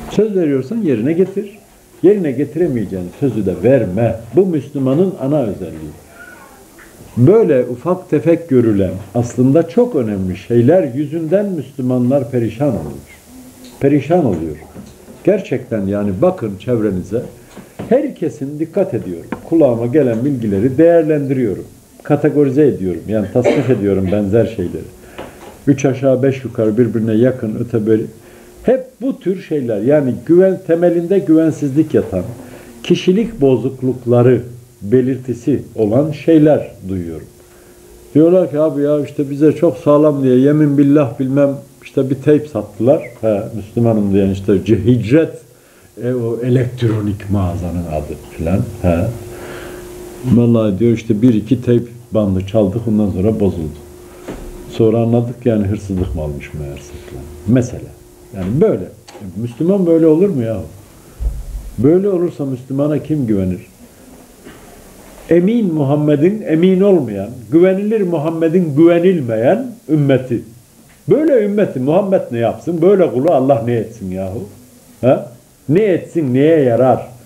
Söz veriyorsan yerine getir. Yerine getiremeyeceğin sözü de verme. Bu Müslümanın ana özelliği. Böyle ufak tefek görülen aslında çok önemli şeyler yüzünden Müslümanlar perişan oluyor. Perişan oluyor. Gerçekten yani bakın çevrenize. Herkesin dikkat ediyorum. Kulağıma gelen bilgileri değerlendiriyorum. Kategorize ediyorum. Yani tasnif ediyorum benzer şeyleri. Üç aşağı beş yukarı birbirine yakın öteberi. Hep bu tür şeyler yani temelinde güvensizlik yatan, kişilik bozuklukları belirtisi olan şeyler duyuyorum. Diyorlar ki abi ya işte bize çok sağlam diye yemin billah bilmem işte bir teyp sattılar. Müslümanım diyen işte Hicret o elektronik mağazanın adı filan. Vallahi diyor işte bir iki teyp bandı çaldık ondan sonra bozuldu. Sonra anladık yani hırsızlık mı almış meğerse falan. Mesela. Yani böyle. Müslüman böyle olur mu ya? Böyle olursa Müslümana kim güvenir? Emin Muhammed'in emin olmayan, güvenilir Muhammed'in güvenilmeyen ümmeti. Böyle ümmeti Muhammed ne yapsın? Böyle kulu Allah ne etsin yahu? Ha? Ne etsin, neye yarar?